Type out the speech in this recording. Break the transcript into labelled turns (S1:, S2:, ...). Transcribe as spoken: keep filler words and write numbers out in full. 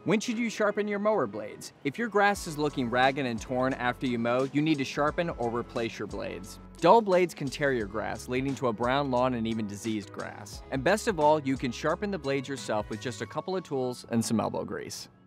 S1: When should you sharpen your mower blades? If your grass is looking ragged and torn after you mow, you need to sharpen or replace your blades. Dull blades can tear your grass, leading to a brown lawn and even diseased grass. And best of all, you can sharpen the blades yourself with just a couple of tools and some elbow grease.